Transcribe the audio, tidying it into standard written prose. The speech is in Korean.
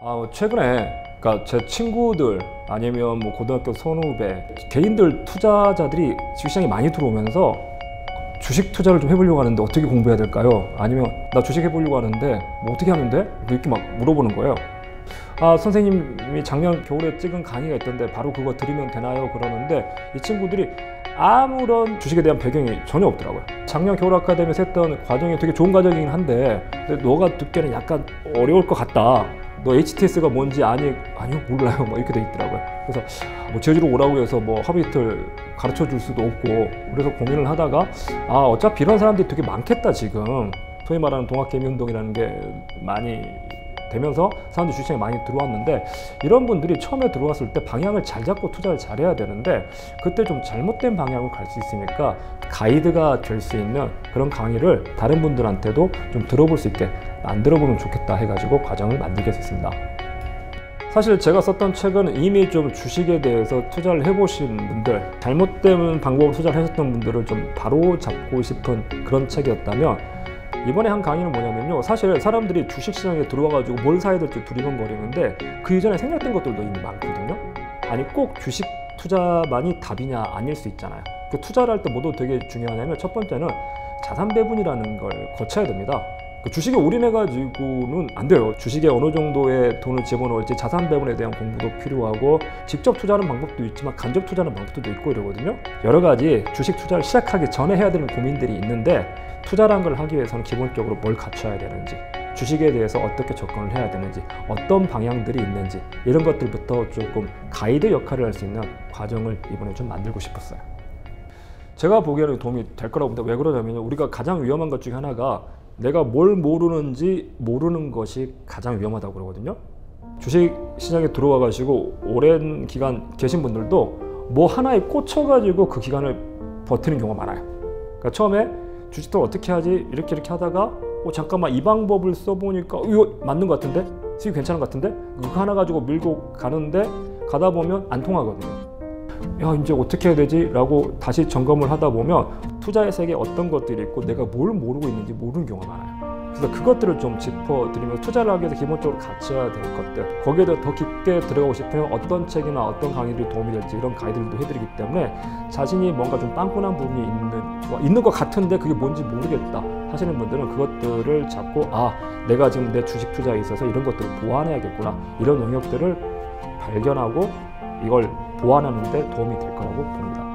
최근에 그러니까 제 친구들 아니면 뭐 고등학교 선후배 개인들 투자자들이 주식시장에 많이 들어오면서 주식 투자를 좀 해보려고 하는데 어떻게 공부해야 될까요? 아니면 나 주식 해보려고 하는데 뭐 어떻게 하면 돼? 이렇게 막 물어보는 거예요. 선생님이 작년 겨울에 찍은 강의가 있던데 바로 그거 들으면 되나요? 그러는데 이 친구들이 아무런 주식에 대한 배경이 전혀 없더라고요. 작년 겨울 아카데미에서 했던 과정이 되게 좋은 과정이긴 한데 근데 너가 듣기에는 약간 어려울 것 같다. 너 HTS가 뭔지 아니요 몰라요. 뭐 이렇게 돼 있더라고요. 그래서 뭐 제주로 오라고 해서 뭐 하루 이틀 가르쳐 줄 수도 없고 그래서 고민을 하다가 어차피 이런 사람들이 되게 많겠다 지금. 소위 말하는 동학개미운동이라는 게 많이 되면서 사람들이 주식시장에 많이 들어왔는데 이런 분들이 처음에 들어왔을 때 방향을 잘 잡고 투자를 잘해야 되는데 그때 좀 잘못된 방향으로 갈 수 있으니까 가이드가 될 수 있는 그런 강의를 다른 분들한테도 좀 들어볼 수 있게 만들어보면 좋겠다 해가지고 과정을 만들게 됐습니다. 사실 제가 썼던 책은 이미 좀 주식에 대해서 투자를 해보신 분들, 잘못된 방법으로 투자를 하셨던 분들을 좀 바로 잡고 싶은 그런 책이었다면 이번에 한 강의는 뭐냐면요, 사실 사람들이 주식시장에 들어와가지고 뭘 사야 될지 두리번거리는데 그 이전에 생략된 것들도 이미 많거든요. 아니 꼭 주식 투자만이 답이냐 아닐 수 있잖아요. 그 투자를 할 때 뭐도 되게 중요하냐면 첫 번째는 자산 배분이라는 걸 거쳐야 됩니다. 그 주식에 올인해가지고는 안 돼요. 주식에 어느 정도의 돈을 집어넣을지 자산 배분에 대한 공부도 필요하고 직접 투자하는 방법도 있지만 간접 투자하는 방법도 있고 이러거든요. 여러 가지 주식 투자를 시작하기 전에 해야 되는 고민들이 있는데 투자라는 걸 하기 위해서는 기본적으로 뭘 갖춰야 되는지, 주식에 대해서 어떻게 접근을 해야 되는지, 어떤 방향들이 있는지 이런 것들부터 조금 가이드 역할을 할 수 있는 과정을 이번에 좀 만들고 싶었어요. 제가 보기에는 도움이 될 거라고 봅니다. 왜 그러냐면 우리가 가장 위험한 것 중에 하나가 내가 뭘 모르는지 모르는 것이 가장 위험하다고 그러거든요. 주식 시장에 들어와 가지고 오랜 기간 계신 분들도 뭐 하나에 꽂혀가지고 그 기간을 버티는 경우가 많아요. 그러니까 처음에 주식 투자 어떻게 하지? 이렇게 하다가 잠깐만 이 방법을 써보니까 이거 맞는 것 같은데? 수익 괜찮은 것 같은데? 이거 하나 가지고 밀고 가는데 가다 보면 안 통하거든요. 야 이제 어떻게 해야 되지? 라고 다시 점검을 하다 보면 투자의 세계에 어떤 것들이 있고 내가 뭘 모르고 있는지 모르는 경우가 많아요. 그래서 그것들을 좀 짚어드리면서 투자를 하기 위해서 기본적으로 갖춰야 될 것들, 거기에 더 깊게 들어가고 싶으면 어떤 책이나 어떤 강의들이 도움이 될지 이런 가이드들도 해드리기 때문에 자신이 뭔가 좀 빵꾸난 부분이 있는 것 같은데 그게 뭔지 모르겠다 하시는 분들은 그것들을 잡고 내가 지금 내 주식 투자에 있어서 이런 것들을 보완해야겠구나, 이런 영역들을 발견하고 이걸 보완하는 데 도움이 될 거라고 봅니다.